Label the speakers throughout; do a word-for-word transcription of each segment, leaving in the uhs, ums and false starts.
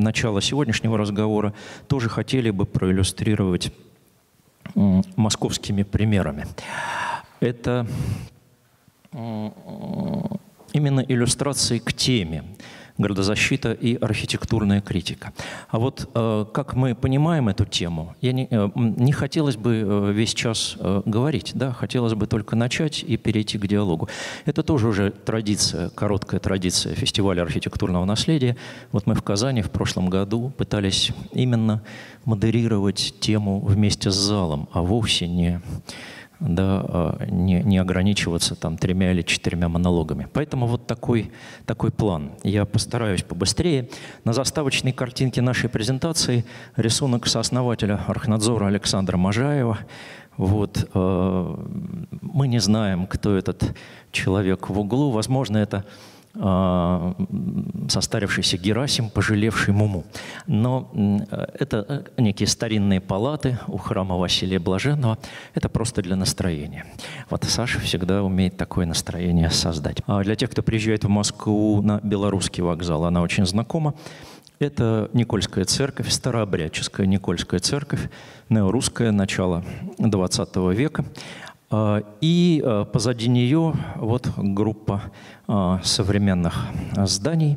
Speaker 1: начало сегодняшнего разговора тоже хотели бы проиллюстрировать московскими примерами. Это именно иллюстрации к теме «Градозащита и архитектурная критика». А вот э, как мы понимаем эту тему, я не, э, не хотелось бы э, весь час э, говорить, да, хотелось бы только начать и перейти к диалогу. Это тоже уже традиция, короткая традиция фестиваля архитектурного наследия. Вот мы в Казани в прошлом году пытались именно модерировать тему вместе с залом, а вовсе не... Да, не, не ограничиваться там тремя или четырьмя монологами. Поэтому вот такой, такой план. Я постараюсь побыстрее. На заставочной картинке нашей презентации рисунок сооснователя Архнадзора Александра Можаева. Вот, э, мы не знаем, кто этот человек в углу. Возможно, это э, состарившийся Герасим, пожалевший Муму. Но э, это некие старинные палаты у храма Василия Блаженного. Это просто для настроения. Вот Саша всегда умеет такое настроение создать. А для тех, кто приезжает в Москву на Белорусский вокзал, она очень знакома. Это Никольская церковь, старообрядческая Никольская церковь, неорусская, начало двадцатого века. И позади нее вот группа современных зданий.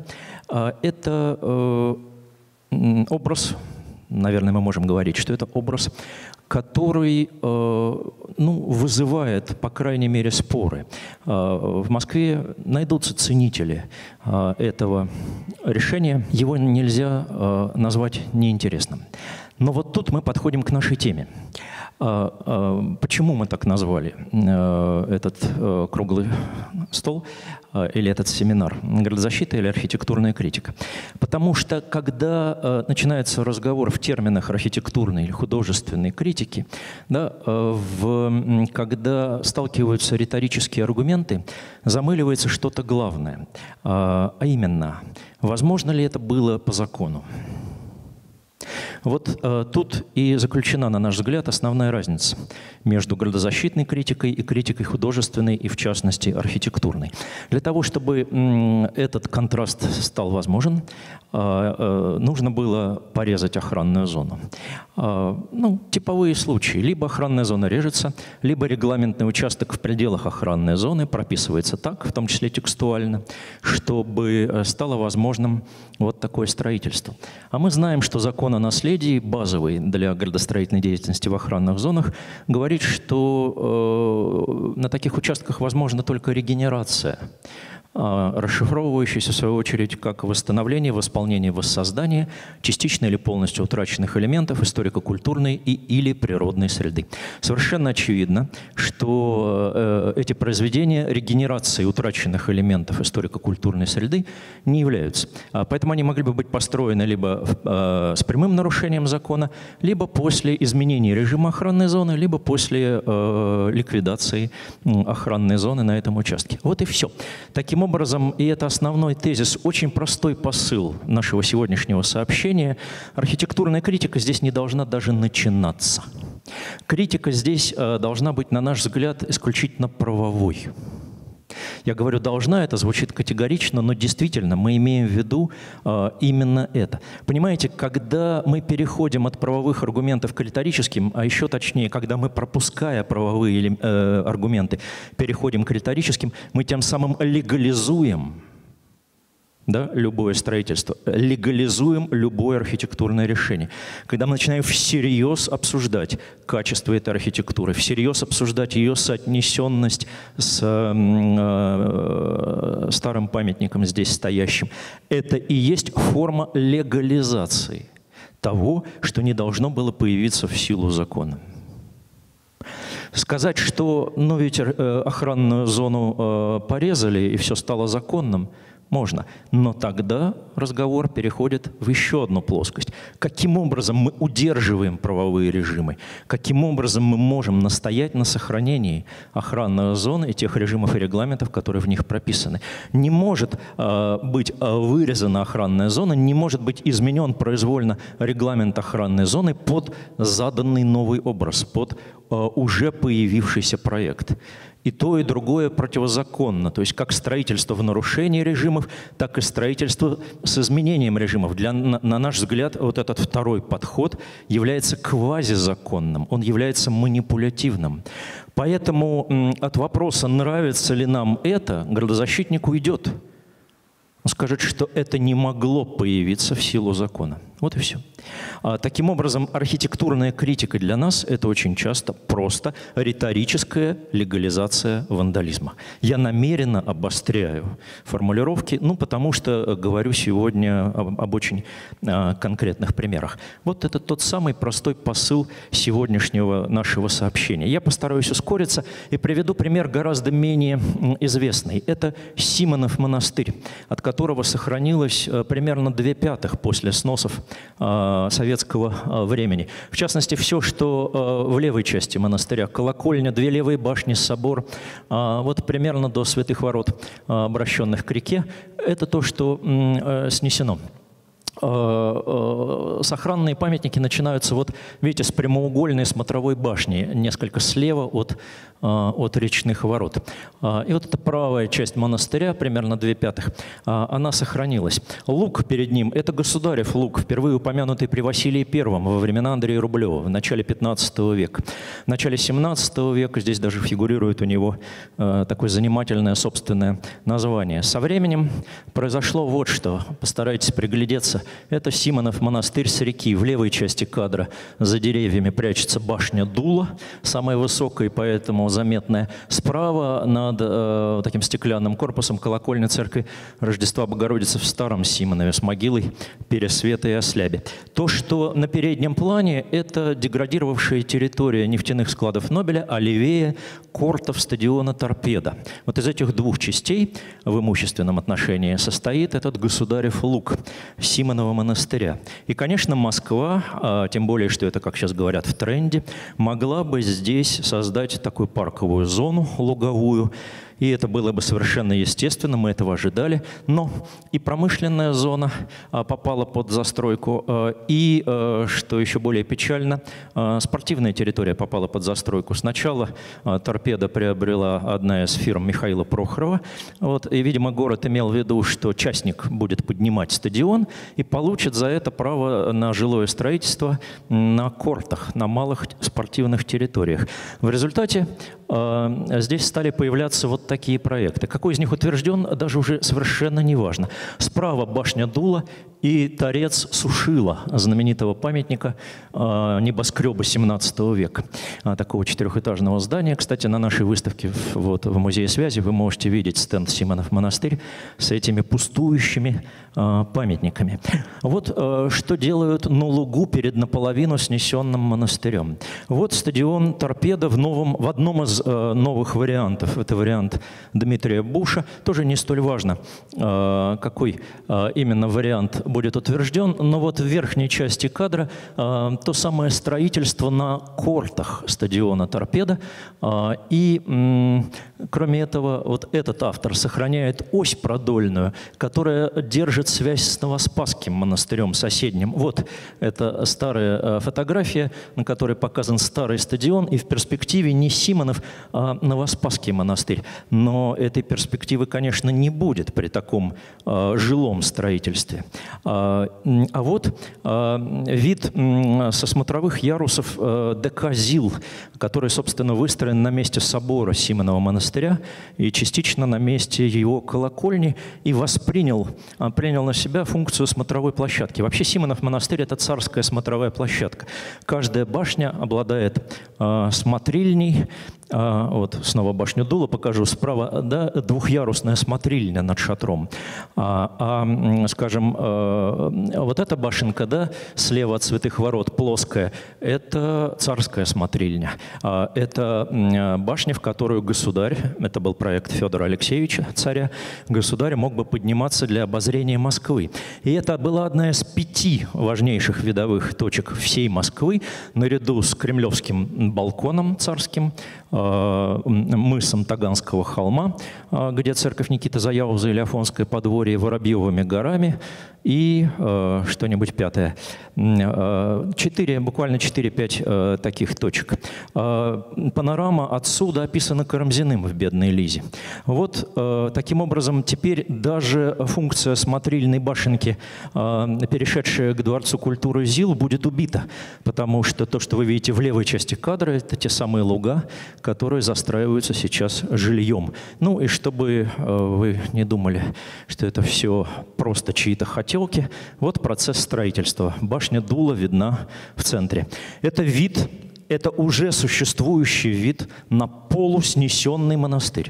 Speaker 1: Это образ, наверное, мы можем говорить, что это образ, который ну, вызывает, по крайней мере, споры. В Москве найдутся ценители этого решения. Его нельзя назвать неинтересным. Но вот тут мы подходим к нашей теме. Почему мы так назвали этот круглый стол или этот семинар? Градозащита или архитектурная критика? Потому что, когда начинается разговор в терминах архитектурной или художественной критики, да, в, когда сталкиваются риторические аргументы, замыливается что-то главное. А именно, возможно ли это было по закону? Вот э, тут и заключена, на наш взгляд, основная разница между градозащитной критикой и критикой художественной, и в частности архитектурной. Для того, чтобы м, этот контраст стал возможен, э, э, нужно было порезать охранную зону. Э, ну, типовые случаи. Либо охранная зона режется, либо регламентный участок в пределах охранной зоны прописывается так, в том числе текстуально, чтобы стало возможным вот такое строительство. А мы знаем, что закон о наследии, базовый для градостроительной деятельности в охранных зонах, говорит, что э, на таких участках возможна только регенерация, э, расшифровывающаяся, в свою очередь, как восстановление, восполнение, воссоздание частично или полностью утраченных элементов историко-культурной и или природной среды. Совершенно очевидно, что э, эти произведения регенерацией утраченных элементов историко-культурной среды не являются. Поэтому они могли бы быть построены либо э, с прямым нарушением закона, либо после изменения режима охранной зоны, либо после э, ликвидации охранной зоны на этом участке. Вот и все. Таким образом, и это основной тезис, очень простой посыл нашего сегодняшнего сообщения. Архитектурная критика здесь не должна даже начинаться. Критика здесь э, должна быть, на наш взгляд, исключительно правовой. Я говорю «должна», это звучит категорично, но действительно мы имеем в виду э, именно это. Понимаете, когда мы переходим от правовых аргументов к риторическим, а еще точнее, когда мы, пропуская правовые э, аргументы, переходим к риторическим, мы тем самым легализуем, да, любое строительство, легализуем любое архитектурное решение. Когда мы начинаем всерьез обсуждать качество этой архитектуры, всерьез обсуждать ее соотнесенность с э, старым памятником здесь стоящим, это и есть форма легализации того, что не должно было появиться в силу закона. Сказать, что ну ведь э, охранную зону э, порезали и все стало законным, можно. Но тогда разговор переходит в еще одну плоскость. Каким образом мы удерживаем правовые режимы? Каким образом мы можем настоять на сохранении охранной зоны и тех режимов и регламентов, которые в них прописаны? Не может э, быть вырезана охранная зона, не может быть изменен произвольно регламент охранной зоны под заданный новый образ, под э, уже появившийся проект. И то, и другое противозаконно. То есть как строительство в нарушении режимов, так и строительство с изменением режимов. Для, на, на наш взгляд, вот этот второй подход является квазизаконным, он является манипулятивным. Поэтому м, от вопроса, нравится ли нам это, градозащитник уйдет. Он скажет, что это не могло появиться в силу закона. Вот и все. А, таким образом, архитектурная критика для нас – это очень часто просто риторическая легализация вандализма. Я намеренно обостряю формулировки, ну, потому что говорю сегодня об, об очень а, конкретных примерах. Вот это тот самый простой посыл сегодняшнего нашего сообщения. Я постараюсь ускориться и приведу пример гораздо менее известный. Это Симонов монастырь, от которого сохранилось а, примерно две пятых после сносов советского времени. В частности, все, что в левой части монастыря, колокольня, две левые башни, собор, вот примерно до Святых Ворот, обращенных к реке, это то, что снесено. Сохранные памятники начинаются, вот видите, с прямоугольной смотровой башни, несколько слева от, от речных ворот. И вот эта правая часть монастыря, примерно две пятых, она сохранилась. Лук перед ним – это государев лук, впервые упомянутый при Василии Первом во времена Андрея Рублева, в начале пятнадцатого века. В начале семнадцатого века здесь даже фигурирует у него такое занимательное собственное название. Со временем произошло вот что, постарайтесь приглядеться. Это Симонов монастырь с реки. В левой части кадра за деревьями прячется башня Дула, самая высокая и поэтому заметная. Справа над э, таким стеклянным корпусом колокольня церкви Рождества Богородицы в Старом Симонове с могилой Пересвета и Ослябе. То, что на переднем плане, это деградировавшая территория нефтяных складов Нобеля, а левее кортов стадиона Торпедо. Вот из этих двух частей в имущественном отношении состоит этот государев лук Симонова монастыря. И, конечно, Москва, а, тем более, что это, как сейчас говорят, в тренде, могла бы здесь создать такую парковую зону луговую, и это было бы совершенно естественно, мы этого ожидали. Но и промышленная зона а, попала под застройку, а, и, а, что еще более печально, а, спортивная территория попала под застройку. Сначала а, Торпедо приобрела одна из фирм Михаила Прохорова, вот, и, видимо, город имел в виду, что частник будет поднимать стадион и получит за это право на жилое строительство на кортах, на малых спортивных территориях. В результате а, здесь стали появляться вот такие проекты. Какой из них утвержден, даже уже совершенно не важно. Справа башня Дула и торец Сушила, знаменитого памятника э, небоскреба семнадцатого века, э, такого четырехэтажного здания. Кстати, на нашей выставке вот, в Музее связи вы можете видеть стенд Симонов монастырь с этими пустующими э, памятниками. Вот э, что делают на лугу перед наполовину снесенным монастырем. Вот стадион Торпедо в, новом, в одном из э, новых вариантов. Это вариант Дмитрия Буша. Тоже не столь важно, э, какой э, именно вариант будет утвержден, но вот в верхней части кадра э, то самое строительство на кортах стадиона Торпедо. Э, и, м, кроме этого, вот этот автор сохраняет ось продольную, которая держит связь с Новоспасским монастырем соседним. Вот это старая э, фотография, на которой показан старый стадион, и в перспективе не Симонов, а Новоспасский монастырь. Но этой перспективы, конечно, не будет при таком э, жилом строительстве. А, а вот а, вид м, со смотровых ярусов э, ДК ЗИЛ, который, собственно, выстроен на месте собора Симонова монастыря и частично на месте его колокольни, и воспринял, а, принял на себя функцию смотровой площадки. Вообще Симонов монастырь – это царская смотровая площадка. Каждая башня обладает а, смотрильней. А, вот снова башню Дула покажу. Справа, да, двухъярусная смотрильня над шатром. А, а скажем, а, вот эта башенка, да, слева от Святых Ворот, плоская, это царская смотрильня. А, это а, башня, в которую государь, это был проект Федора Алексеевича, царя, государь мог бы подниматься для обозрения Москвы. И это была одна из пяти важнейших видовых точек всей Москвы, наряду с Кремлевским балконом царским, мысом Таганского холма, где церковь Никиты Заяуза или Афонское подворье, Воробьевыми горами и э, что-нибудь пятое. Четыре, буквально четыре-пять э, таких точек. Э, панорама отсюда описана Карамзиным в «Бедной Лизе». Вот э, таким образом теперь даже функция смотрильной башенки, э, перешедшая к Дворцу культуры ЗИЛ, будет убита, потому что то, что вы видите в левой части кадра, это те самые луга, которые застраиваются сейчас жильем. Ну и чтобы э, вы не думали, что это все просто чьи-то хотелки, вот процесс строительства. Башня дула видна в центре. Это вид, это уже существующий вид на полуснесенный монастырь.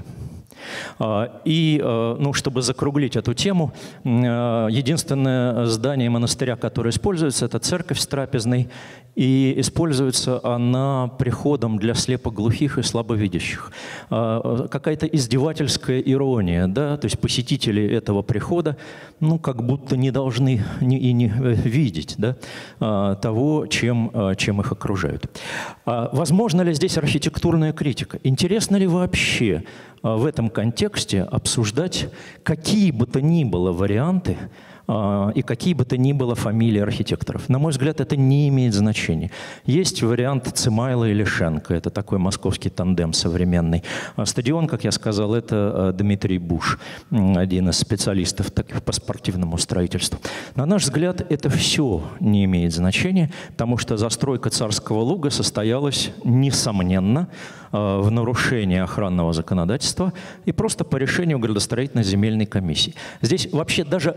Speaker 1: И, ну, чтобы закруглить эту тему, единственное здание монастыря, которое используется, это церковь с трапезной, и используется она приходом для слепоглухих и слабовидящих. Какая-то издевательская ирония, да, то есть посетители этого прихода, ну, как будто не должны не, и не видеть, да, того, чем, чем их окружают. Возможно ли здесь архитектурная критика? Интересно ли вообще в этом контексте обсуждать какие бы то ни было варианты и какие бы то ни было фамилии архитекторов? На мой взгляд, это не имеет значения. Есть вариант Цимайло и Лишенко, это такой московский тандем современный. Стадион, как я сказал, это Дмитрий Буш, один из специалистов по спортивному строительству. На наш взгляд, это все не имеет значения, потому что застройка Царского Луга состоялась, несомненно, в нарушении охранного законодательства и просто по решению градостроительной земельной комиссии. Здесь вообще даже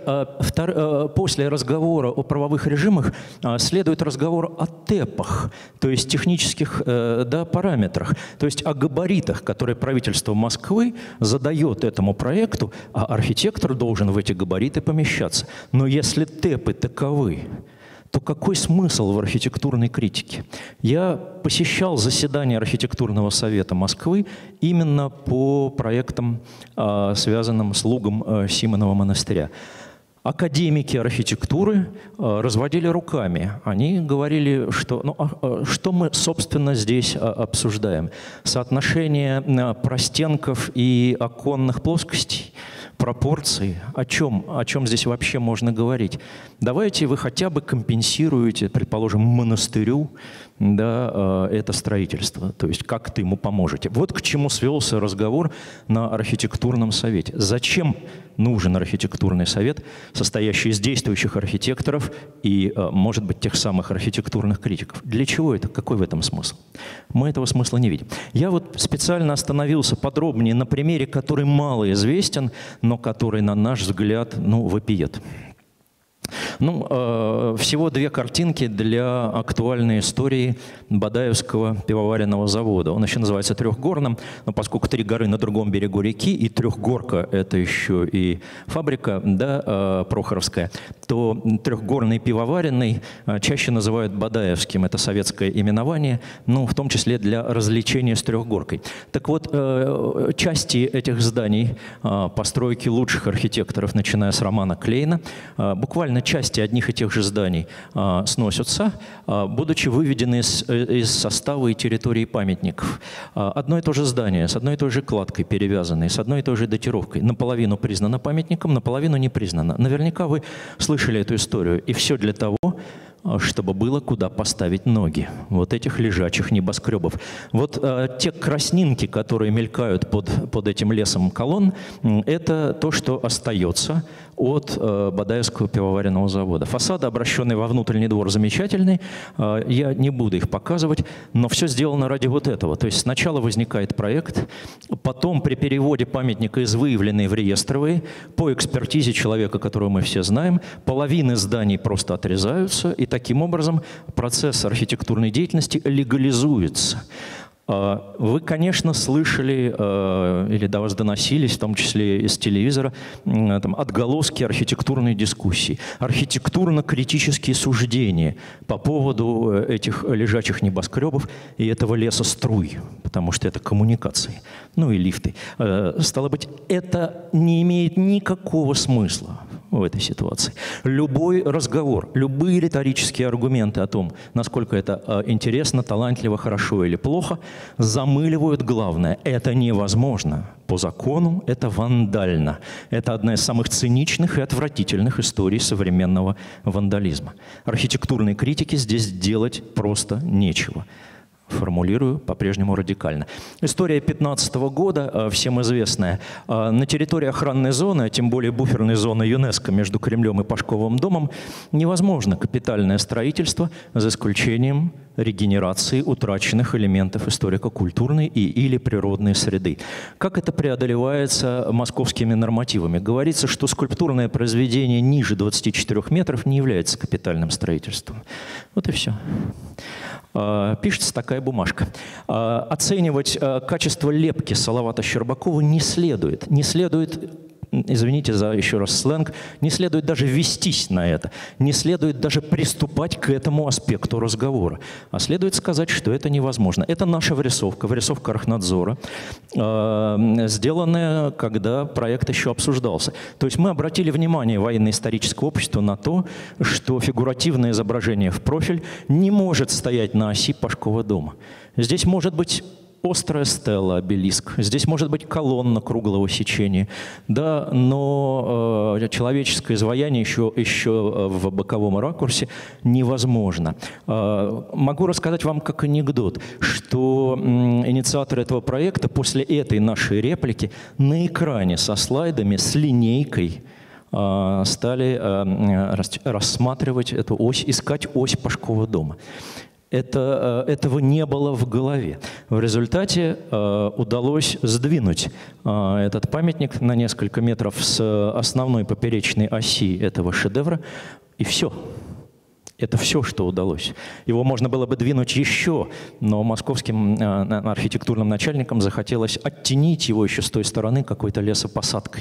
Speaker 1: после разговора о правовых режимах следует разговор о ТЭПах, то есть технических, да, параметрах, то есть о габаритах, которые правительство Москвы задает этому проекту, а архитектор должен в эти габариты помещаться. Но если ТЭПы таковы, то какой смысл в архитектурной критике? Я посещал заседания архитектурного совета Москвы именно по проектам, связанным с лугом Симонова монастыря. Академики архитектуры разводили руками. Они говорили, что, ну, а что мы, собственно, здесь обсуждаем? Соотношение простенков и оконных плоскостей? Пропорции, о чем, о чем здесь вообще можно говорить? Давайте вы хотя бы компенсируете, предположим, монастырю, да, это строительство, то есть как-то ему поможете. Вот к чему свелся разговор на архитектурном совете. Зачем нужен архитектурный совет, состоящий из действующих архитекторов и, может быть, тех самых архитектурных критиков? Для чего это? Какой в этом смысл? Мы этого смысла не видим. Я вот специально остановился подробнее на примере, который мало известен, но который, на наш взгляд, ну, вопиет. Ну, э, всего две картинки для актуальной истории Бадаевского пивоваренного завода. Он еще называется Трехгорным, но поскольку три горы на другом берегу реки, и Трехгорка – это еще и фабрика, да, э, Прохоровская, то Трехгорный пивоваренный э, чаще называют Бадаевским. Это советское именование, ну, в том числе для развлечения с Трехгоркой. Так вот, э, части этих зданий, э, постройки лучших архитекторов, начиная с Романа Клейна, э, буквально части одних и тех же зданий а, сносятся, а, будучи выведены из, из состава и территории памятников. А, одно и то же здание с одной и той же кладкой перевязанной, с одной и той же датировкой, наполовину признано памятником, наполовину не признано. Наверняка вы слышали эту историю. И все для того, чтобы было куда поставить ноги вот этих лежачих небоскребов. Вот э, те краснинки, которые мелькают под, под этим лесом колонн, это то, что остается от э, Бадаевского пивоваренного завода. Фасады, обращенные во внутренний двор, замечательные. Э, я не буду их показывать, но все сделано ради вот этого. То есть сначала возникает проект, потом при переводе памятника из выявленной в реестровые, по экспертизе человека, которого мы все знаем, половины зданий просто отрезаются, и таким образом процесс архитектурной деятельности легализуется. Вы, конечно, слышали или до вас доносились, в том числе из телевизора, там, отголоски архитектурной дискуссии, архитектурно-критические суждения по поводу этих лежачих небоскребов и этого леса струй, потому что это коммуникации, ну и лифты. Стало быть, это не имеет никакого смысла. в этой ситуации. Любой разговор, любые риторические аргументы о том, насколько это интересно, талантливо, хорошо или плохо, замыливают главное. Это невозможно. По закону это вандально. Это одна из самых циничных и отвратительных историй современного вандализма. Архитектурной критики здесь делать просто нечего. Формулирую по-прежнему радикально. История пятнадцатого года, всем известная. На территории охранной зоны, а тем более буферной зоны ЮНЕСКО между Кремлем и Пашковым домом, невозможно капитальное строительство за исключением регенерации утраченных элементов историко-культурной и или природной среды. Как это преодолевается московскими нормативами? Говорится, что скульптурное произведение ниже двадцати четырёх метров не является капитальным строительством. Вот и все. Пишется такая бумажка. Оценивать качество лепки Салавата Щербакова не следует. Не следует, извините за еще раз сленг, не следует даже вестись на это. Не следует даже приступать к этому аспекту разговора. А следует сказать, что это невозможно. Это наша вырисовка, вырисовка Архнадзора, сделанная, когда проект еще обсуждался. То есть мы обратили внимание военно-исторического общества на то, что фигуративное изображение в профиль не может стоять на оси Пашкова дома. Здесь может быть острая стела, обелиск. Здесь может быть колонна круглого сечения. Да, но э, человеческое изваяние еще, еще в боковом ракурсе невозможно. Э, могу рассказать вам как анекдот, что э, инициаторы этого проекта после этой нашей реплики на экране со слайдами, с линейкой э, стали э, рассматривать эту ось, искать ось Пашкова дома. Это, этого не было в голове. В результате э, удалось сдвинуть э, этот памятник на несколько метров с основной поперечной оси этого шедевра, и все. Это все, что удалось. Его можно было бы двинуть еще, но московским э, архитектурным начальникам захотелось оттенить его еще с той стороны какой-то лесопосадкой.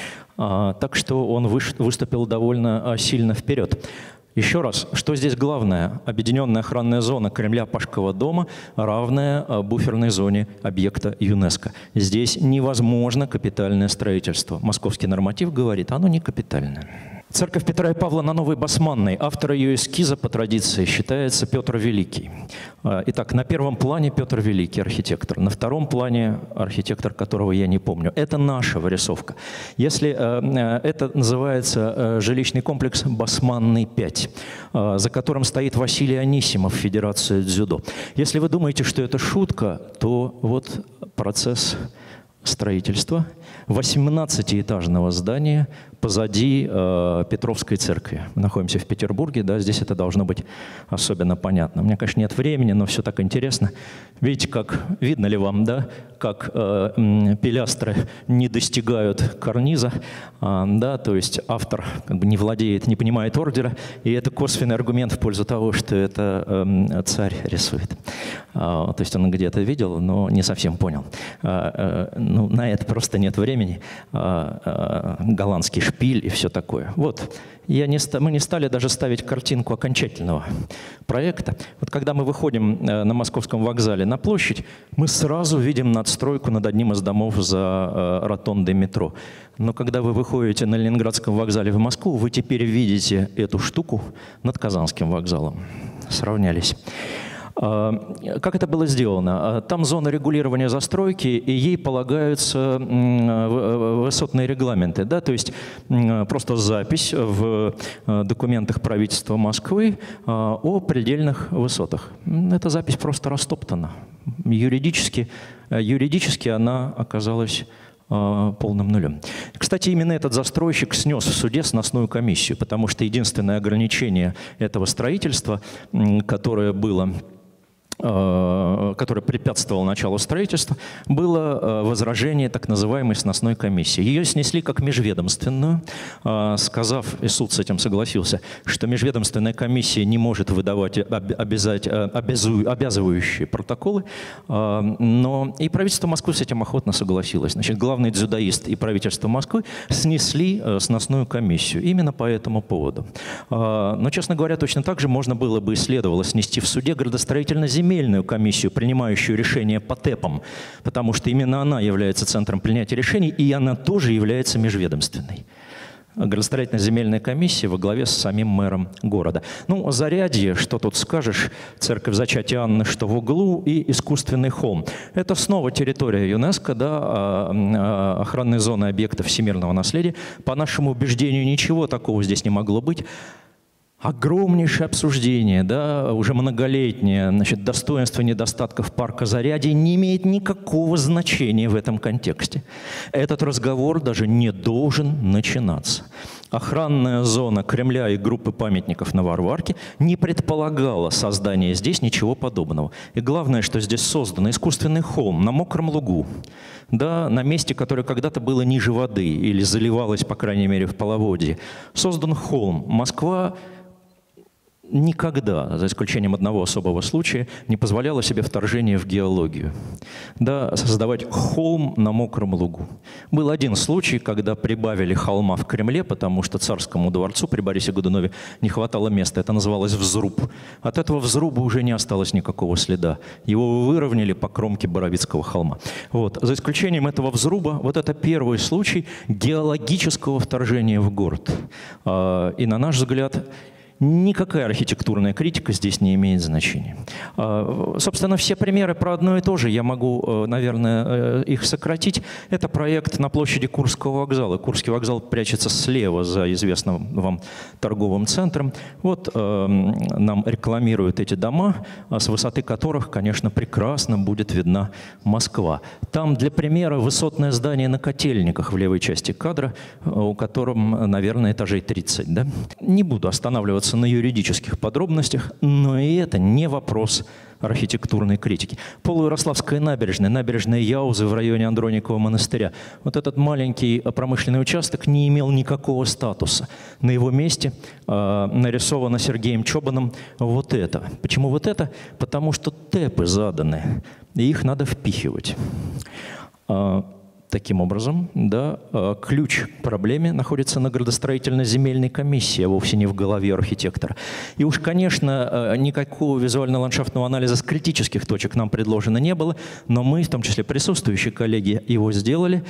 Speaker 1: Э, так что он выш, выступил довольно сильно вперед. Еще раз, что здесь главное? Объединенная охранная зона Кремля Пашкова дома, равная буферной зоне объекта ЮНЕСКО. Здесь невозможно капитальное строительство. Московский норматив говорит, оно не капитальное. Церковь Петра и Павла на Новой Басманной. Автор ее эскиза по традиции считается Петр Великий. Итак, на первом плане Петр Великий, архитектор. На втором плане архитектор, которого я не помню. Это наша вырисовка. Если это называется жилищный комплекс Басманный пять, за которым стоит Василий Анисимов, Федерация дзюдо. Если вы думаете, что это шутка, то вот процесс строительства восемнадцатиэтажного здания позади э, Петровской церкви. Мы находимся в Петербурге, да, здесь это должно быть особенно понятно. У меня, конечно, нет времени, но все так интересно. Видите, как, видно ли вам, да, как э, пилястры не достигают карниза, э, да, то есть автор как бы не владеет, не понимает ордера, и это косвенный аргумент в пользу того, что это э, царь рисует. Э, то есть он где-то видел, но не совсем понял. Э, э, ну, на это просто нет времени. Э, э, голландский шпиль и все такое. Вот. Я не, мы не стали даже ставить картинку окончательного проекта. Вот когда мы выходим на Московском вокзале на площадь, мы сразу видим надстройку над одним из домов за ротондой метро. Но когда вы выходите на Ленинградском вокзале в Москву, вы теперь видите эту штуку над Казанским вокзалом. Сравнялись. Как это было сделано? Там зона регулирования застройки, и ей полагаются высотные регламенты. Да? То есть просто запись в документах правительства Москвы о предельных высотах. Эта запись просто растоптана. Юридически, юридически она оказалась полным нулем. Кстати, именно этот застройщик снес в суде сносную комиссию, потому что единственное ограничение этого строительства, которое было которое препятствовало началу строительства, было возражение так называемой сносной комиссии. Ее снесли как межведомственную, сказав, и суд с этим согласился, что межведомственная комиссия не может выдавать обязать, обязу, обязывающие протоколы, но и правительство Москвы с этим охотно согласилось. Значит, главный дзюдоист и правительство Москвы снесли сносную комиссию именно по этому поводу. Но, честно говоря, точно так же можно было бы и следовало снести в суде градостроительно-земельную земельную комиссию, принимающую решения по ТЭПам, потому что именно она является центром принятия решений, и она тоже является межведомственной. градостроительно-земельной комиссии во главе с самим мэром города. Ну, Зарядье, что тут скажешь, церковь Зачатия Анны, что в углу, и искусственный холм. Это снова территория ЮНЕСКО, да, охранные зоны объектов всемирного наследия. По нашему убеждению, ничего такого здесь не могло быть. Огромнейшее обсуждение, да, уже многолетнее, значит, достоинства и недостатков парка Зарядье не имеет никакого значения в этом контексте. Этот разговор даже не должен начинаться. Охранная зона Кремля и группы памятников на Варварке не предполагала создания здесь ничего подобного. И главное, что здесь создан искусственный холм на мокром лугу, да, на месте, которое когда-то было ниже воды или заливалось, по крайней мере, в половодье. Создан холм. Москва никогда, за исключением одного особого случая, не позволяла себе вторжение в геологию. Да, создавать холм на мокром лугу. Был один случай, когда прибавили холма в Кремле, потому что царскому дворцу при Борисе Годунове не хватало места. Это называлось взруб. От этого взруба уже не осталось никакого следа. Его выровняли по кромке Боровицкого холма. Вот. За исключением этого взруба, вот это первый случай геологического вторжения в город. И, на наш взгляд, никакая архитектурная критика здесь не имеет значения. Собственно, все примеры про одно и то же. Я могу, наверное, их сократить. Это проект на площади Курского вокзала. Курский вокзал прячется слева за известным вам торговым центром. Вот нам рекламируют эти дома, с высоты которых, конечно, прекрасно будет видна Москва. Там, для примера, высотное здание на Котельниках в левой части кадра, у котором, наверное, этажей тридцать. Да? Не буду останавливаться на юридических подробностях, но и это не вопрос архитектурной критики. Полуярославская набережная, набережная Яузы в районе Андроникова монастыря. Вот этот маленький промышленный участок не имел никакого статуса. На его месте э, нарисовано Сергеем Чобаном вот это. Почему вот это? Потому что тэпы заданы, и их надо впихивать. Таким образом, да, ключ к проблеме находится на градостроительно-земельной комиссии, а вовсе не в голове архитектора. И уж, конечно, никакого визуально-ландшафтного анализа с критических точек нам предложено не было, но мы, в том числе присутствующие коллеги, его сделали.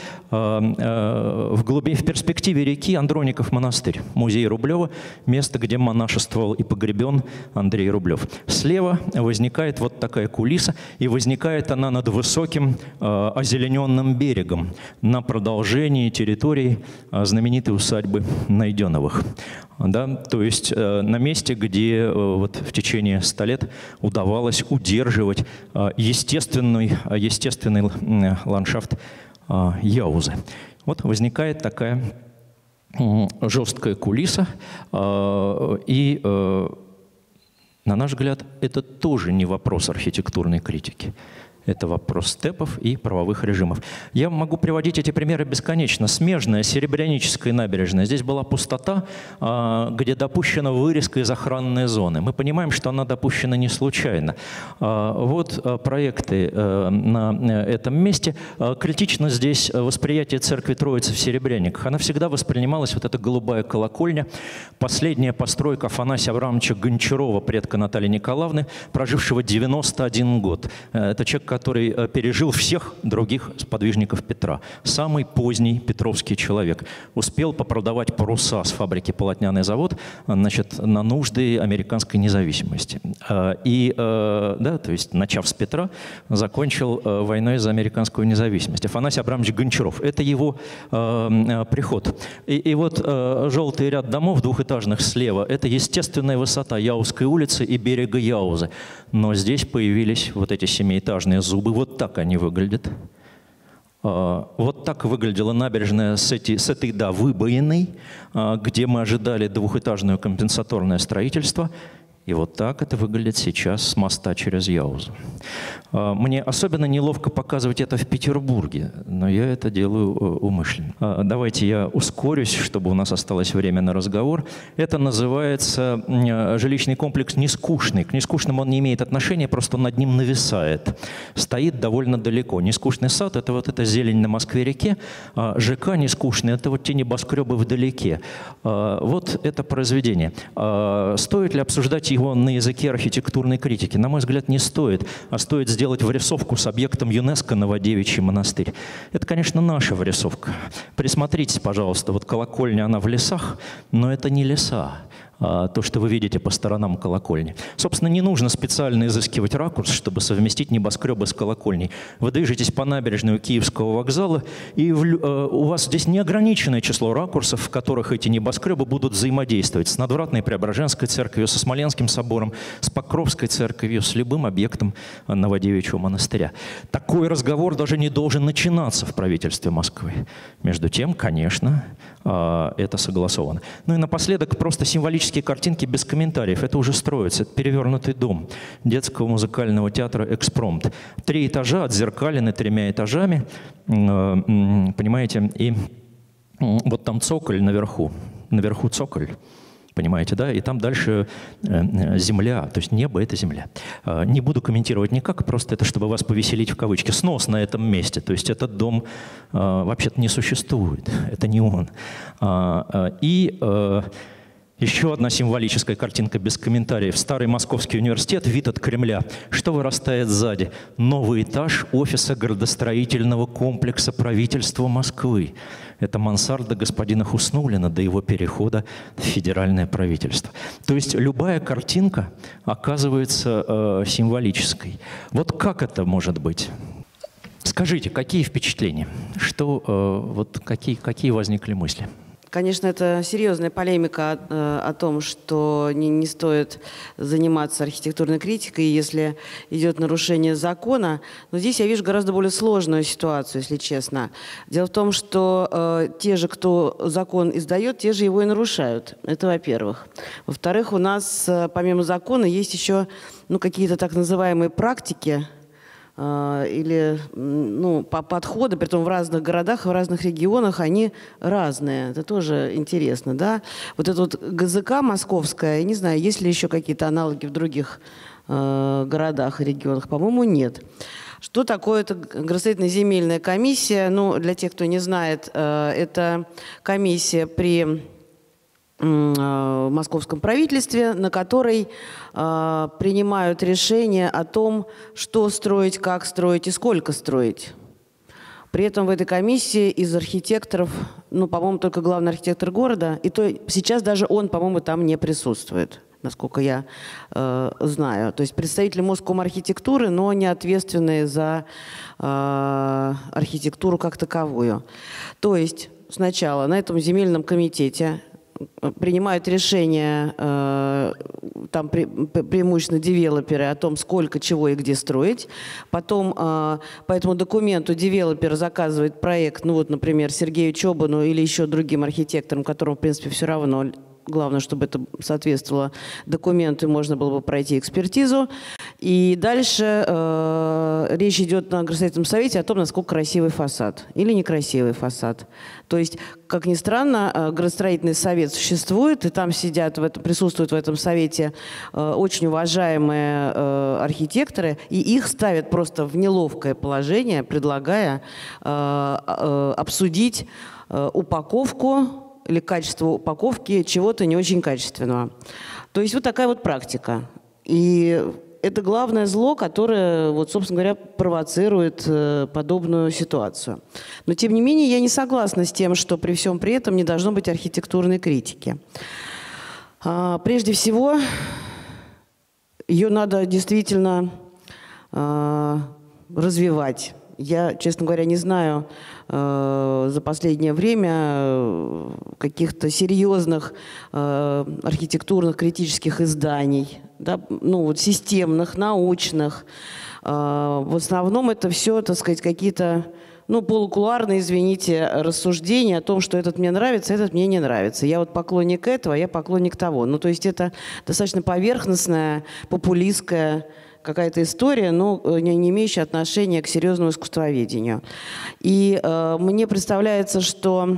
Speaker 1: В глубине, в перспективе реки Андроников монастырь, музей Рублева, место, где монашествовал и погребен Андрей Рублев. Слева возникает вот такая кулиса, и возникает она над высоким озелененным берегом, на продолжении территории знаменитой усадьбы Найденовых. Да, то есть э, на месте, где э, вот, в течение ста лет удавалось удерживать э, естественный, естественный э, ландшафт э, Яузы. Вот возникает такая э, жесткая кулиса, э, и, э, на наш взгляд, это тоже не вопрос архитектурной критики. Это вопрос степов и правовых режимов. Я могу приводить эти примеры бесконечно. Смежная Серебряническая набережная. Здесь была пустота, где допущена вырезка из охранной зоны. Мы понимаем, что она допущена не случайно. Вот проекты на этом месте. Критично здесь восприятие церкви Троицы в Серебряниках. Она всегда воспринималась, вот эта голубая колокольня, последняя постройка Афанасия Авраамовича Гончарова, предка Натальи Николаевны, прожившего девяносто один год. Это человек, который пережил всех других сподвижников Петра. Самый поздний петровский человек. Успел попродавать паруса с фабрики «Полотняный завод», значит, на нужды американской независимости. И, да, то есть, начав с Петра, закончил войной за американскую независимость. Афанасий Абрамович Гончаров. Это его приход. И, и вот желтый ряд домов двухэтажных слева – это естественная высота Яузской улицы и берега Яузы. Но здесь появились вот эти семиэтажные зубы. Вот так они выглядят. Вот так выглядела набережная с, эти, с этой, да, выбоиной, где мы ожидали двухэтажное компенсаторное строительство. И вот так это выглядит сейчас с моста через Яузу. Мне особенно неловко показывать это в Петербурге, но я это делаю умышленно. Давайте я ускорюсь, чтобы у нас осталось время на разговор. Это называется жилищный комплекс «Нескучный». К нескучному он не имеет отношения, просто он над ним нависает. Стоит довольно далеко. Нескучный сад – это вот эта зелень на Москве-реке. ЖК «Нескучный» – это вот те небоскребы вдалеке. Вот это произведение. Стоит ли обсуждать его на языке архитектурной критики? На мой взгляд, не стоит, а стоит сделать вырисовку с объектом ЮНЕСКО «Новодевичий монастырь». Это, конечно, наша вырисовка. Присмотритесь, пожалуйста, вот колокольня, она в лесах, но это не леса. То, что вы видите по сторонам колокольни. Собственно, не нужно специально изыскивать ракурс, чтобы совместить небоскребы с колокольней. Вы движетесь по набережной у Киевского вокзала, и в, э, у вас здесь неограниченное число ракурсов, в которых эти небоскребы будут взаимодействовать с надвратной Преображенской церковью, со Смоленским собором, с Покровской церковью, с любым объектом Новодевичьего монастыря. Такой разговор даже не должен начинаться в правительстве Москвы. Между тем, конечно, э, это согласовано. Ну и напоследок просто символически картинки без комментариев. Это уже строится. Это перевернутый дом детского музыкального театра «Экспромт». Три этажа, отзеркалены тремя этажами. Понимаете? И вот там цоколь наверху. Наверху цоколь. Понимаете, да? И там дальше земля, то есть небо – это земля. Не буду комментировать никак, просто это чтобы вас повеселить в кавычки. Снос на этом месте, то есть этот дом вообще-то не существует, это не он. И еще одна символическая картинка без комментариев. Старый Московский университет, вид от Кремля. Что вырастает сзади? Новый этаж офиса градостроительного комплекса правительства Москвы. Это мансарда господина Хуснуллина до его перехода в федеральное правительство. То есть любая картинка оказывается э, символической. Вот как это может быть? Скажите, какие впечатления? Что, э, вот какие, какие возникли мысли?
Speaker 2: Конечно, это серьезная полемика о, о том, что не, не стоит заниматься архитектурной критикой, если идет нарушение закона. Но здесь я вижу гораздо более сложную ситуацию, если честно. Дело в том, что э, те же, кто закон издает, те же его и нарушают. Это во-первых. Во-вторых, у нас э, помимо закона есть еще ну, какие-то так называемые практики, или ну, по подходы, притом в разных городах, в разных регионах, они разные. Это тоже интересно, да? Вот это вот ГЗК московская, я не знаю, есть ли еще какие-то аналоги в других э, городах и регионах? По-моему, нет. Что такое это градостроительная земельная комиссия? Ну, для тех, кто не знает, э, это комиссия при в московском правительстве, на которой э, принимают решения о том, что строить, как строить и сколько строить. При этом в этой комиссии из архитекторов, ну, по-моему, только главный архитектор города, и то сейчас даже он, по-моему, там не присутствует, насколько я э, знаю. То есть представители Моском архитектуры, но не ответственные за э, архитектуру как таковую. То есть сначала на этом земельном комитете принимают решения, э, там пре, преимущественно девелоперы, о том, сколько, чего и где строить. Потом э, по этому документу девелопер заказывает проект, ну вот, например, Сергею Чобану или еще другим архитекторам, которым, в принципе, все равно. Главное, чтобы это соответствовало документу, и можно было бы пройти экспертизу. И дальше э, речь идет на градостроительном совете о том, насколько красивый фасад или некрасивый фасад. То есть, как ни странно, э, градостроительный совет существует, и там сидят, в этом, присутствуют в этом совете э, очень уважаемые э, архитекторы, и их ставят просто в неловкое положение, предлагая э, э, обсудить э, упаковку или качество упаковки чего-то не очень качественного. То есть вот такая вот практика. И это главное зло, которое, вот, собственно говоря, провоцирует э, подобную ситуацию. Но, тем не менее, я не согласна с тем, что при всем при этом не должно быть архитектурной критики. А, прежде всего, ее надо действительно э, развивать. Я, честно говоря, не знаю э, за последнее время э, каких-то серьезных э, архитектурных критических изданий, да, ну, вот, системных, научных. Э, в основном это все, так сказать, какие-то ну, полукулуарные, извините, рассуждения о том, что этот мне нравится, этот мне не нравится. Я вот поклонник этого, я поклонник того. Ну, то есть это достаточно поверхностная, популистская какая-то история, но не, не имеющая отношения к серьезному искусствоведению. И э, мне представляется, что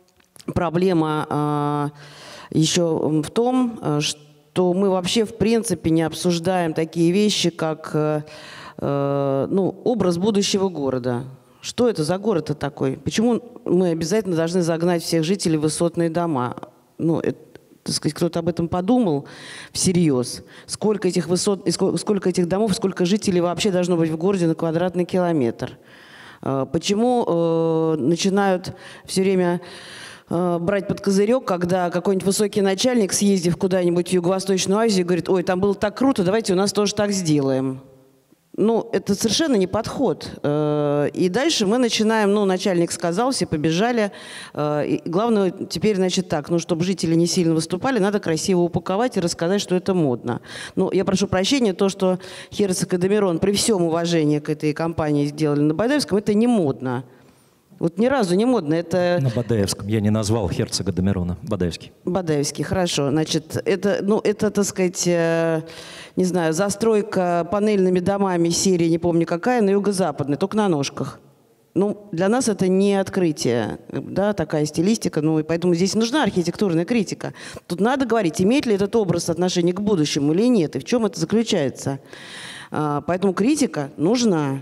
Speaker 2: проблема э, еще в том, что мы вообще в принципе не обсуждаем такие вещи, как э, э, ну, образ будущего города. Что это за город-то такой? Почему мы обязательно должны загнать всех жителей в высотные дома? Ну, это, так сказать, кто-то об этом подумал всерьез? Сколько этих высот, сколько этих домов, сколько жителей вообще должно быть в городе на квадратный километр? Почему э, начинают все время э, брать под козырек, когда какой-нибудь высокий начальник, съездив куда-нибудь в Юго-Восточную Азию, говорит: ой, там было так круто, давайте у нас тоже так сделаем. Ну, это совершенно не подход. И дальше мы начинаем, ну, начальник сказал, все побежали. И главное теперь, значит, так, ну, чтобы жители не сильно выступали, надо красиво упаковать и рассказать, что это модно. Ну, я прошу прощения, то, что Херцог и Домирон при всем уважении к этой компании сделали на Бадаевском, это не модно. Вот ни разу не модно. Это...
Speaker 1: На Бадаевском. Я не назвал Херцога Домирона. Бадаевский.
Speaker 2: Бадаевский, хорошо. Значит, это, ну, это, так сказать, э, не знаю, застройка панельными домами серии, не помню какая, на юго-западной, только на ножках. Ну, для нас это не открытие, да, такая стилистика, ну, и поэтому здесь нужна архитектурная критика. Тут надо говорить, имеет ли этот образ отношение к будущему или нет, и в чем это заключается. А, поэтому критика нужна.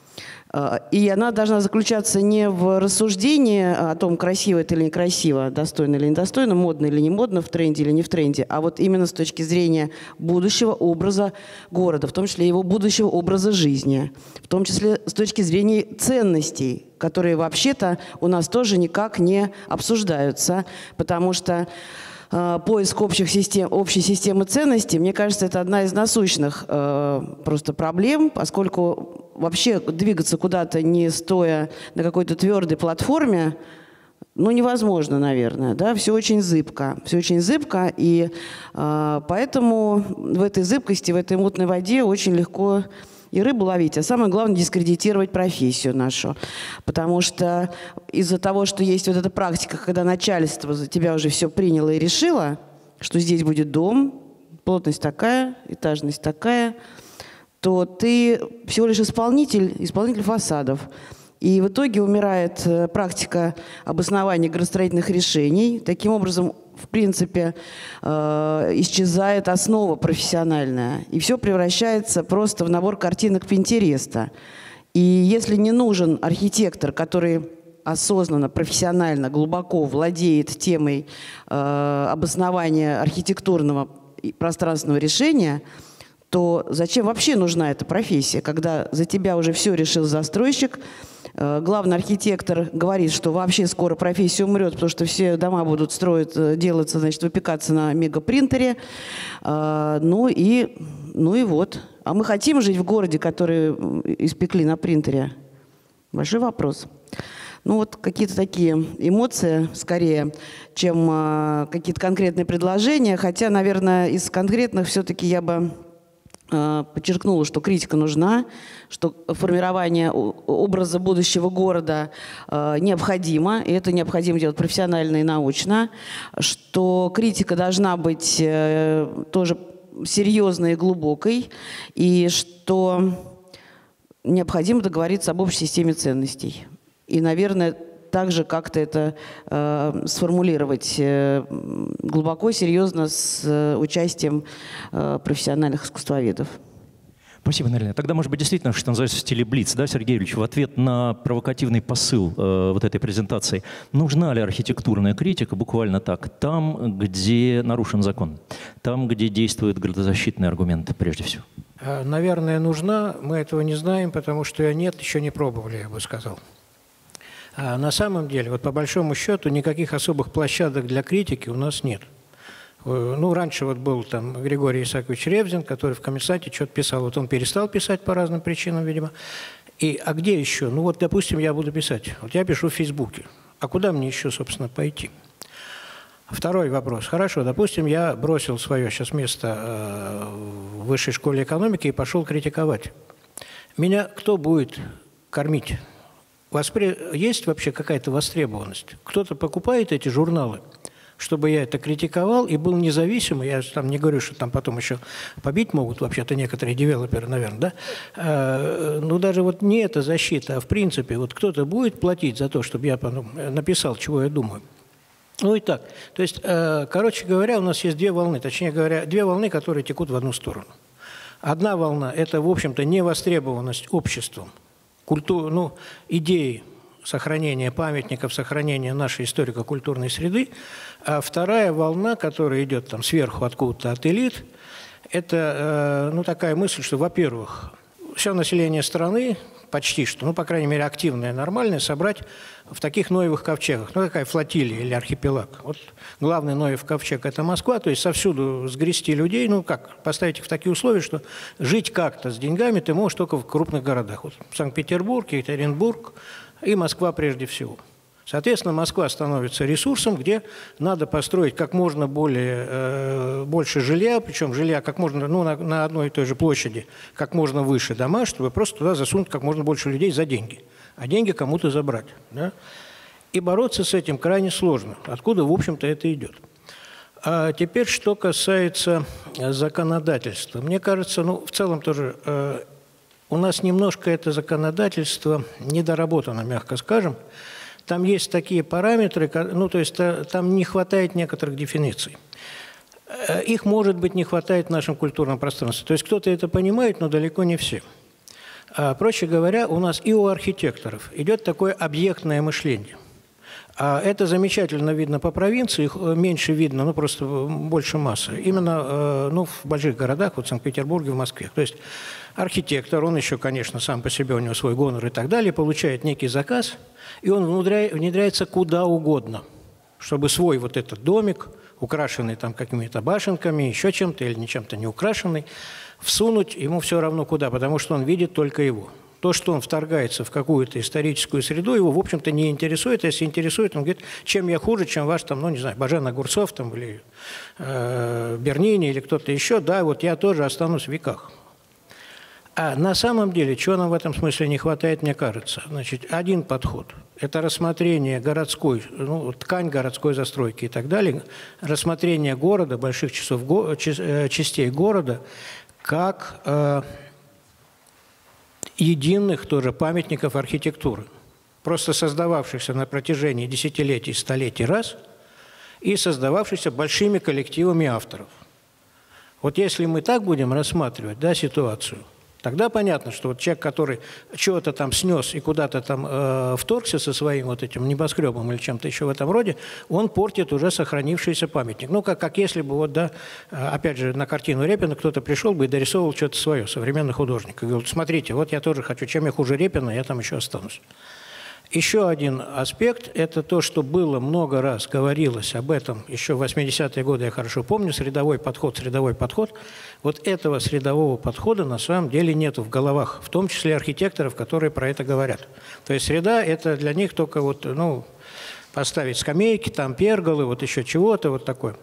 Speaker 2: И она должна заключаться не в рассуждении о том, красиво это или некрасиво, достойно или недостойно, модно или не модно, в тренде или не в тренде, а вот именно с точки зрения будущего образа города, в том числе его будущего образа жизни, в том числе с точки зрения ценностей, которые вообще-то у нас тоже никак не обсуждаются, потому что э, поиск общих систем, общей системы ценностей, мне кажется, это одна из насущных э, просто проблем, поскольку вообще двигаться куда-то, не стоя на какой-то твердой платформе, ну, невозможно, наверное. Да? Все очень зыбко. Все очень зыбко, и э, поэтому в этой зыбкости, в этой мутной воде очень легко и рыбу ловить, а самое главное — дискредитировать профессию нашу. Потому что из-за того, что есть вот эта практика, когда начальство за тебя уже все приняло и решило, что здесь будет дом, плотность такая, этажность такая, то ты всего лишь исполнитель, исполнитель фасадов. И в итоге умирает практика обоснования градостроительных решений. Таким образом, в принципе, э, исчезает основа профессиональная. И все превращается просто в набор картинок Пинтереста. И если не нужен архитектор, который осознанно, профессионально, глубоко владеет темой э, обоснования архитектурного и пространственного решения, то зачем вообще нужна эта профессия, когда за тебя уже все решил застройщик, э, главный архитектор говорит, что вообще скоро профессия умрет, потому что все дома будут строить, делаться, значит, выпекаться на мегапринтере, э, ну и, ну и вот. А мы хотим жить в городе, который испекли на принтере? Большой вопрос. Ну вот какие-то такие эмоции скорее, чем э, какие-то конкретные предложения, хотя, наверное, из конкретных все-таки я бы подчеркнула, что критика нужна, что формирование образа будущего города необходимо, и это необходимо делать профессионально и научно, что критика должна быть тоже серьезной и глубокой, и что необходимо договориться об общей системе ценностей. И, наверное, также как-то это э, сформулировать э, глубоко, серьезно, с э, участием э, профессиональных искусствоведов.
Speaker 1: Спасибо, Нарина. Тогда, может быть, действительно, что называется, в стиле блиц, да, Сергей Юрьевич, в ответ на провокативный посыл э, вот этой презентации, нужна ли архитектурная критика, буквально так, там, где нарушен закон, там, где действуют градозащитные аргументы, прежде всего?
Speaker 3: Наверное, нужна. Мы этого не знаем, потому что нет, еще не пробовали, я бы сказал. А на самом деле, вот по большому счету, никаких особых площадок для критики у нас нет. Ну, раньше вот был там Григорий Исаакович Ревзин, который в «Коммерсанте» что-то писал. Вот он перестал писать по разным причинам, видимо. И, а где еще? Ну, вот, допустим, я буду писать. Вот я пишу в Фейсбуке. А куда мне еще, собственно, пойти? Второй вопрос. Хорошо, допустим, я бросил свое сейчас место в Высшей школе экономики и пошел критиковать. Меня кто будет кормить? Воспри... Есть вообще какая-то востребованность? Кто-то покупает эти журналы, чтобы я это критиковал и был независимый. Я там не говорю, что там потом еще побить могут вообще-то некоторые девелоперы, наверное, да? А, ну, даже вот не эта защита, а в принципе, вот кто-то будет платить за то, чтобы я потом написал, чего я думаю. Ну и так. То есть, короче говоря, у нас есть две волны, точнее говоря, две волны, которые текут в одну сторону. Одна волна – это, в общем-то, невостребованность обществом, культуры, ну, идеи сохранения памятников, сохранения нашей историко-культурной среды. А вторая волна, которая идет там сверху откуда-то от элит, это ну, такая мысль, что, во-первых, все население страны, почти что, ну, по крайней мере, активное, нормальное, собрать в таких Ноевых ковчегах. Ну, какая флотилия или архипелаг. Вот главный Ноев ковчег – это Москва, то есть совсюду сгрести людей, ну, как, поставить их в такие условия, что жить как-то с деньгами ты можешь только в крупных городах. Вот Санкт-Петербург, Екатеринбург и Москва прежде всего. Соответственно, Москва становится ресурсом, где надо построить как можно более, э, больше жилья, причем жилья как можно, ну, на, на одной и той же площади, как можно выше дома, чтобы просто туда засунуть как можно больше людей за деньги, а деньги кому-то забрать. Да? И бороться с этим крайне сложно, откуда, в общем-то, это идет. А теперь, что касается законодательства. Мне кажется, ну, в целом тоже э, у нас немножко это законодательство недоработано, мягко скажем. Там есть такие параметры, ну, то есть там не хватает некоторых дефиниций. Их, может быть, не хватает в нашем культурном пространстве. То есть кто-то это понимает, но далеко не все. А, проще говоря, у нас и у архитекторов идет такое объектное мышление. А это замечательно видно по провинции, их меньше видно, ну, просто больше массы. Именно ну, в больших городах, вот в Санкт-Петербурге, в Москве. То есть архитектор, он еще, конечно, сам по себе, у него свой гонор и так далее, получает некий заказ, и он внедряется куда угодно, чтобы свой вот этот домик, украшенный там какими-то башенками, еще чем-то или не чем-то не украшенный, всунуть ему все равно куда, потому что он видит только его. То, что он вторгается в какую-то историческую среду, его, в общем-то, не интересует. Если интересует, он говорит, чем я хуже, чем ваш, там, ну, не знаю, Бажен Огурцов там, или э, Бернини или кто-то еще, да, вот я тоже останусь в веках. А на самом деле, чего нам в этом смысле не хватает, мне кажется? Значит, один подход – это рассмотрение городской, ну, ткань городской застройки и так далее, рассмотрение города, больших часов, частей города, как э, единых тоже памятников архитектуры, просто создававшихся на протяжении десятилетий, столетий раз и создававшихся большими коллективами авторов. Вот если мы так будем рассматривать, да, ситуацию, тогда понятно, что вот человек, который чего-то там снес и куда-то там э, вторгся со своим вот этим небоскребом или чем-то еще в этом роде, он портит уже сохранившийся памятник. Ну, как, как если бы, вот, да, опять же, на картину Репина кто-то пришел бы и дорисовывал что-то свое, современный художник. И говорил, смотрите, вот я тоже хочу, чем я хуже Репина, я там еще останусь. Еще один аспект – это то, что было много раз, говорилось об этом еще в восьмидесятые годы, я хорошо помню, средовой подход, средовой подход. Вот этого средового подхода на самом деле нету в головах, в том числе архитекторов, которые про это говорят. То есть среда – это для них только вот, ну, поставить скамейки, там перголы, вот еще чего-то, вот такое.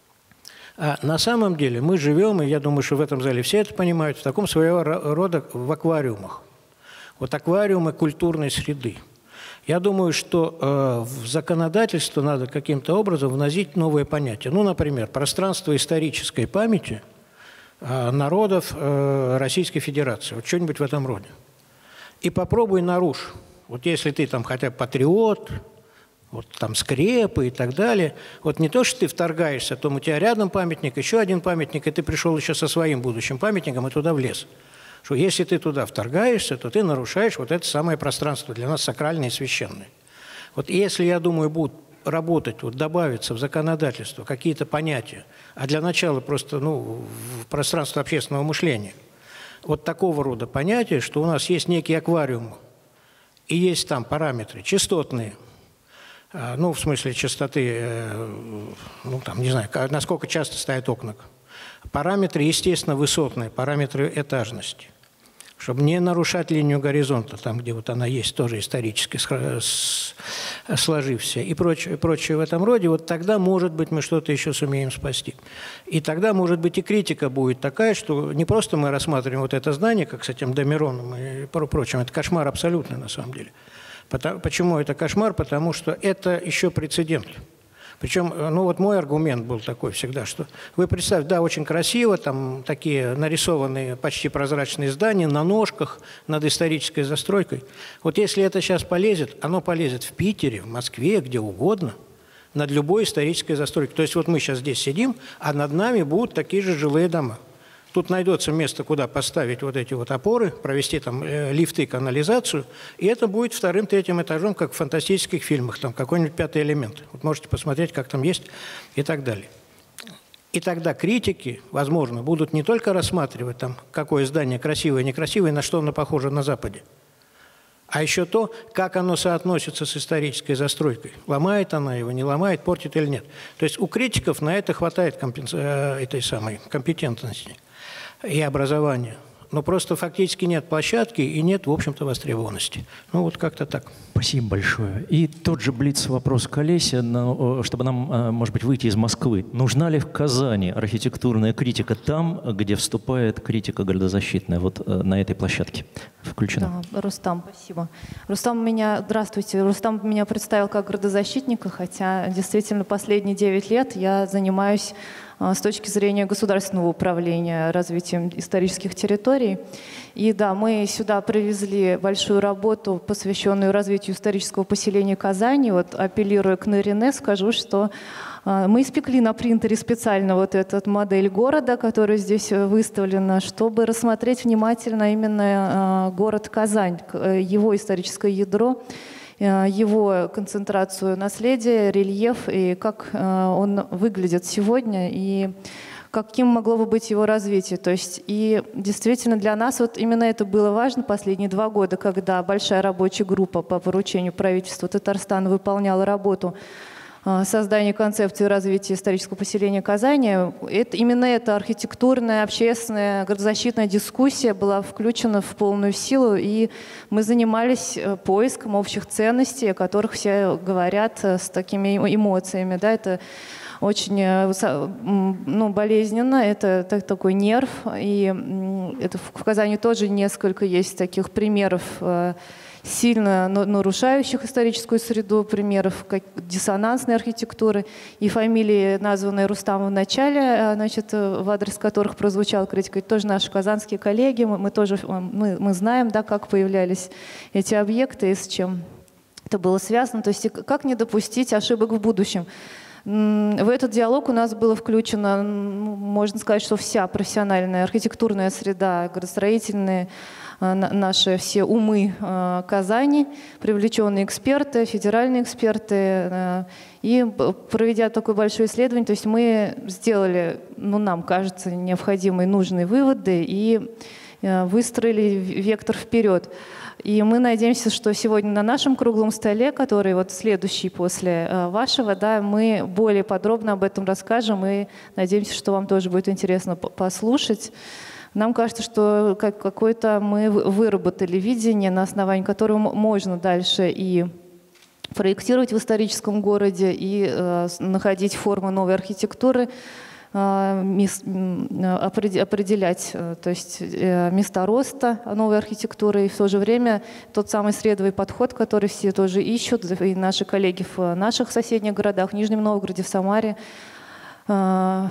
Speaker 3: А на самом деле мы живем, и я думаю, что в этом зале все это понимают, в таком своего рода в аквариумах. Вот аквариумы культурной среды. Я думаю, что э, в законодательство надо каким-то образом вносить новые понятия. Ну, например, пространство исторической памяти э, народов э, Российской Федерации. Вот что-нибудь в этом роде. И попробуй нарушь. Вот если ты там хотя бы патриот, вот там скрепы и так далее, вот не то, что ты вторгаешься, то у тебя рядом памятник, еще один памятник, и ты пришел еще со своим будущим памятником и туда влез. Что если ты туда вторгаешься, то ты нарушаешь вот это самое пространство для нас сакральное и священное. Вот если, я думаю, будут работать, вот добавиться в законодательство какие-то понятия, а для начала просто, ну, в пространство общественного мышления, вот такого рода понятия, что у нас есть некий аквариум, и есть там параметры частотные, ну, в смысле частоты, ну, там, не знаю, насколько часто стоят окна, параметры, естественно, высотные, параметры этажности. Чтобы не нарушать линию горизонта, там, где вот она есть, тоже исторически сложившаяся, и прочее, прочее в этом роде, вот тогда, может быть, мы что-то еще сумеем спасти. И тогда, может быть, и критика будет такая, что не просто мы рассматриваем вот это здание, как с этим Домироном и прочим, это кошмар абсолютный на самом деле. Почему это кошмар? Потому что это еще прецедент. Причем, ну вот мой аргумент был такой всегда, что вы представьте, да, очень красиво, там такие нарисованные почти прозрачные здания на ножках над исторической застройкой. Вот если это сейчас полезет, оно полезет в Питере, в Москве, где угодно, над любой исторической застройкой. То есть вот мы сейчас здесь сидим, а над нами будут такие же жилые дома. Тут найдется место, куда поставить вот эти вот опоры, провести там лифты, канализацию, и это будет вторым, третьим этажом, как в фантастических фильмах, там какой-нибудь пятый элемент. Вот можете посмотреть, как там есть и так далее. И тогда критики, возможно, будут не только рассматривать, там, какое здание красивое, некрасивое, на что оно похоже на Западе, а еще то, как оно соотносится с исторической застройкой. Ломает она его, не ломает, портит или нет. То есть у критиков на это хватает компенс... этой самой компетентности и образования. Но просто фактически нет площадки и нет, в общем-то, востребованности. Ну, вот как-то так.
Speaker 1: Спасибо большое. И тот же блиц-вопрос к Олесе, чтобы нам, может быть, выйти из Москвы. Нужна ли в Казани архитектурная критика там, где вступает критика градозащитная, вот на этой площадке включена?
Speaker 4: Да, Рустам, спасибо. Рустам меня, здравствуйте, Рустам меня представил как градозащитника, хотя действительно последние девять лет я занимаюсь с точки зрения государственного управления развитием исторических территорий. И да, мы сюда привезли большую работу, посвященную развитию исторического поселения Казани. Вот апеллируя к Нарине, скажу, что мы испекли на принтере специально вот эту модель города, которая здесь выставлена, чтобы рассмотреть внимательно именно город Казань, его историческое ядро, его концентрацию наследия, рельеф и как он выглядит сегодня и каким могло бы быть его развитие. То есть и действительно для нас вот именно это было важно последние два года, когда большая рабочая группа по поручению правительства Татарстана выполняла работу создания концепции развития исторического поселения Казани. Это, именно эта архитектурная, общественная, градозащитная дискуссия была включена в полную силу, и мы занимались поиском общих ценностей, о которых все говорят с такими эмоциями. Да, это очень ну, болезненно, это такой нерв, и это в Казани тоже несколько есть таких примеров сильно нарушающих историческую среду, примеров как диссонансной архитектуры, и фамилии, названные Рустамом в начале, значит, в адрес которых прозвучала критика, это тоже наши казанские коллеги, мы, мы тоже мы, мы знаем, да, как появлялись эти объекты и с чем это было связано, то есть как не допустить ошибок в будущем. В этот диалог у нас было включено, можно сказать, что вся профессиональная архитектурная среда, градостроительные, наши все умы Казани, привлеченные эксперты, федеральные эксперты. И проведя такое большое исследование, то есть мы сделали, ну, нам кажется, необходимые нужные выводы и выстроили вектор вперед. И мы надеемся, что сегодня на нашем круглом столе, который вот следующий после вашего, да, мы более подробно об этом расскажем и надеемся, что вам тоже будет интересно послушать. Нам кажется, что какое-то мы выработали видение, на основании которого можно дальше и проектировать в историческом городе, и э, находить формы новой архитектуры, э, определять э, то есть, э, места роста новой архитектуры, и в то же время тот самый средовый подход, который все тоже ищут, и наши коллеги в наших соседних городах, в Нижнем Новгороде, в Самаре, э,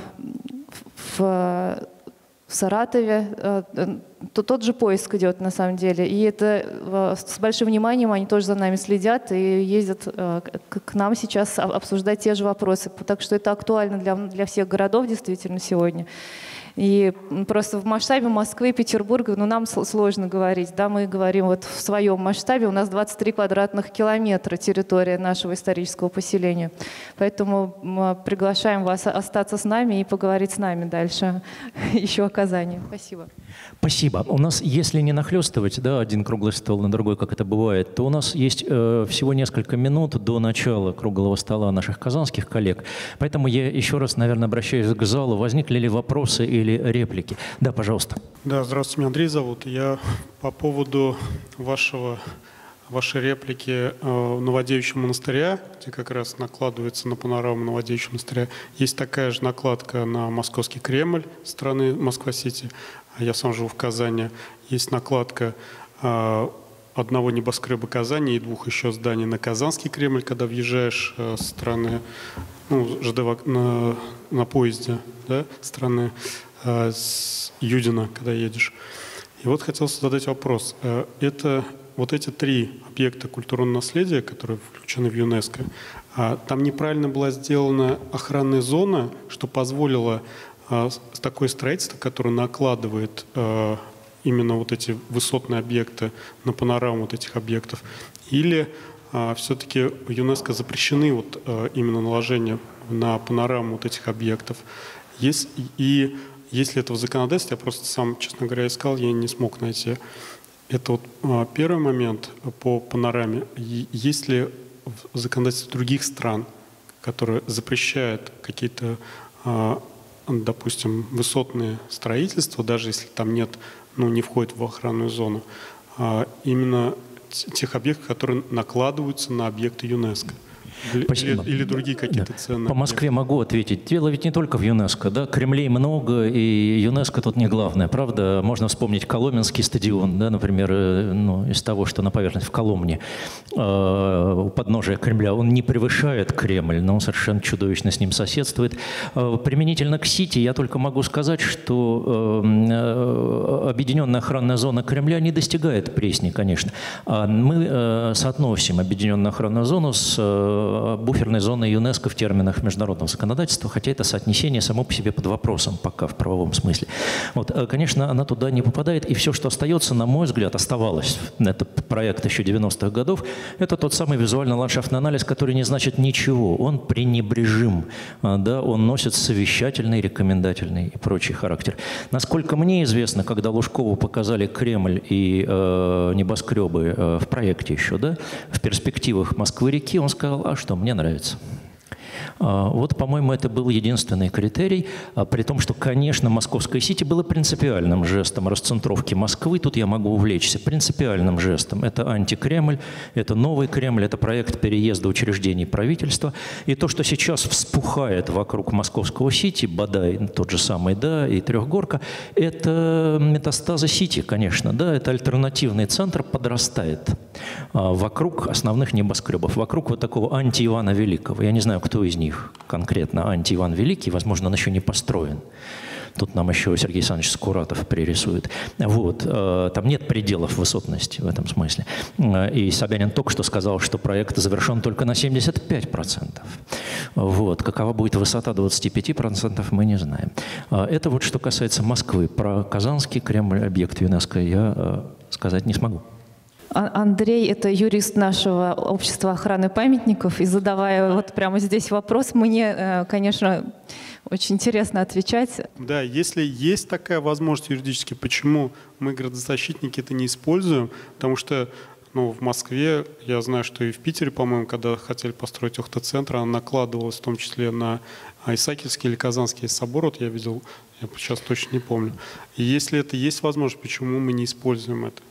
Speaker 4: в в Саратове, то тот же поиск идет на самом деле. И это с большим вниманием они тоже за нами следят и ездят к нам сейчас обсуждать те же вопросы. Так что это актуально для, для всех городов действительно сегодня. И просто в масштабе Москвы и Петербурга, ну, нам сложно говорить, да, мы говорим вот в своем масштабе, у нас двадцать три квадратных километра территория нашего исторического поселения. Поэтому мы приглашаем вас остаться с нами и поговорить с нами дальше еще о Казани. Спасибо.
Speaker 1: Спасибо. У нас, если не нахлестывать, да, один круглый стол на другой, как это бывает, то у нас есть э, всего несколько минут до начала круглого стола наших казанских коллег. Поэтому я еще раз, наверное, обращаюсь к залу. Возникли ли вопросы или реплики? Да, пожалуйста. Да,
Speaker 5: здравствуйте, меня Андрей зовут. Я по поводу вашего, вашей реплики э, Новодевичьего монастыря, где как раз накладывается на панораму Новодевичьего монастыря. Есть такая же накладка на Московский Кремль страны Москва-Сити. Я сам живу в Казани. Есть накладка э, одного небоскреба Казани и двух еще зданий на Казанский Кремль, когда въезжаешь э, с стороны, ну, ЖД на, на поезде, да, страны э, с Юдина, когда едешь. И вот хотел задать вопрос. Э, это вот эти три объекта культурного наследия, которые включены в ЮНЕСКО, э, там неправильно была сделана охранная зона, что позволило такое строительство, которое накладывает именно вот эти высотные объекты на панораму вот этих объектов, или все-таки ЮНЕСКО запрещены вот именно наложение на панораму вот этих объектов. Есть, и если это в законодательстве, я просто сам, честно говоря, искал, я не смог найти. Это вот первый момент по панораме. Есть ли в законодательстве других стран, которые запрещают какие-то, допустим, высотные строительства, даже если там нет, ну, не входит в охранную зону, именно тех объектов, которые накладываются на объекты ЮНЕСКО? Или, или другие какие-то
Speaker 1: да.
Speaker 5: ценные.
Speaker 1: По Москве объекты. Могу ответить. Дело ведь не только в ЮНЕСКО. Да? Кремлей много, и ЮНЕСКО тут не главное. Правда, можно вспомнить Коломенский стадион, да, например, ну, из того, что на поверхности в Коломне, э, у подножия Кремля. Он не превышает Кремль, но он совершенно чудовищно с ним соседствует. Э, применительно к Сити я только могу сказать, что э, объединенная охранная зона Кремля не достигает Пресни, конечно. А мы э, соотносим объединенную охранную зону с э, буферной зоны ЮНЕСКО в терминах международного законодательства, хотя это соотнесение само по себе под вопросом пока в правовом смысле. Вот, конечно, она туда не попадает, и все, что остается, на мой взгляд, оставалось. Это проект еще девяностых годов, это тот самый визуально-ландшафтный анализ, который не значит ничего, он пренебрежим, да, он носит совещательный, рекомендательный и прочий характер. Насколько мне известно, когда Лужкову показали Кремль и э, небоскребы э, в проекте еще, да, в перспективах Москвы-реки, он сказал: а что, мне нравится. Вот, по-моему, это был единственный критерий, при том, что, конечно, Московское Сити было принципиальным жестом расцентровки Москвы. Тут я могу увлечься принципиальным жестом. Это антикремль, это новый Кремль, это проект переезда учреждений правительства. И то, что сейчас вспухает вокруг Московского Сити, Бадай, тот же самый, да, и Трехгорка, это метастазы Сити, конечно, да, это альтернативный центр подрастает вокруг основных небоскребов, вокруг вот такого анти-Ивана Великого. Я не знаю, кто из них конкретно анти-Иван Великий, возможно, он еще не построен. Тут нам еще Сергей Александрович Скуратов пририсует. Вот. Там нет пределов высотности в этом смысле. И Собянин только что сказал, что проект завершен только на семьдесят пять процентов. Вот. Какова будет высота двадцать пять процентов, мы не знаем. Это вот что касается Москвы. Про Казанский Кремль, объект ЮНЕСКО, я сказать не смогу.
Speaker 4: Андрей – это юрист нашего общества охраны памятников, и задавая вот прямо здесь вопрос, мне, конечно, очень интересно отвечать.
Speaker 5: Да, если есть такая возможность юридически, почему мы, градозащитники, это не используем? Потому что, ну, в Москве, я знаю, что и в Питере, по-моему, когда хотели построить охта-центр, она накладывалась в том числе на Исаакиевский или Казанский собор, вот я видел, я сейчас точно не помню. И если это есть возможность, почему мы не используем это?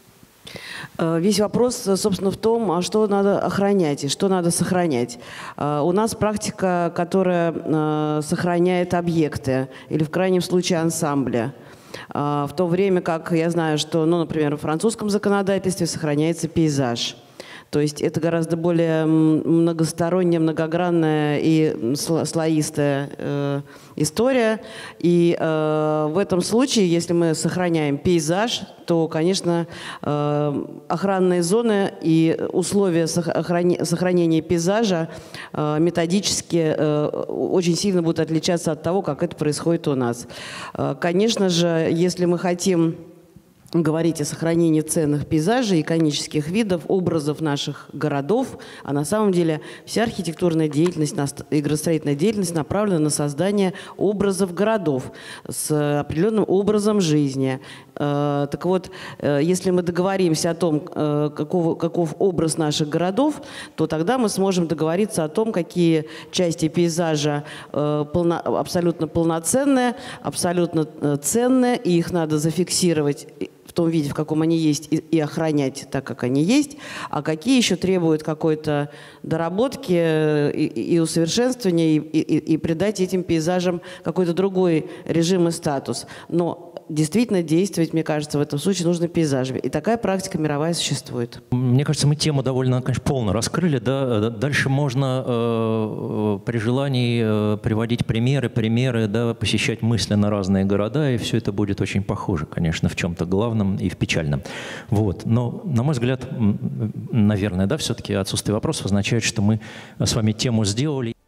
Speaker 2: Весь вопрос, собственно, в том, что надо охранять и что надо сохранять. У нас практика, которая сохраняет объекты или, в крайнем случае, ансамбли. В то время как я знаю, что, ну, например, в французском законодательстве сохраняется пейзаж. То есть это гораздо более многосторонняя, многогранная и слоистая э, история. И э, в этом случае, если мы сохраняем пейзаж, то, конечно, э, охранные зоны и условия сохрани сохранения пейзажа э, методически э, очень сильно будут отличаться от того, как это происходит у нас. Э, конечно же, если мы хотим говорить о сохранении ценных пейзажей, иконических видов, образов наших городов, а на самом деле вся архитектурная деятельность и градостроительная деятельность направлена на создание образов городов с определенным образом жизни. Так вот, если мы договоримся о том, каков, каков образ наших городов, то тогда мы сможем договориться о том, какие части пейзажа полно, абсолютно полноценные, абсолютно ценные, и их надо зафиксировать в том виде, в каком они есть, и, и охранять так, как они есть, а какие еще требуют какой-то доработки и, и усовершенствования, и, и, и придать этим пейзажам какой-то другой режим и статус. Но действительно действовать, мне кажется, в этом случае нужно пейзажами. И такая практика мировая существует.
Speaker 1: Мне кажется, мы тему довольно, конечно, полно раскрыли. Да? Дальше можно э, при желании э, приводить примеры, примеры, да, посещать мысленно разные города, и все это будет очень похоже, конечно, в чем-то главном и в печальном. Вот. Но, на мой взгляд, наверное, да, все-таки отсутствие вопросов означает, что мы с вами тему сделали.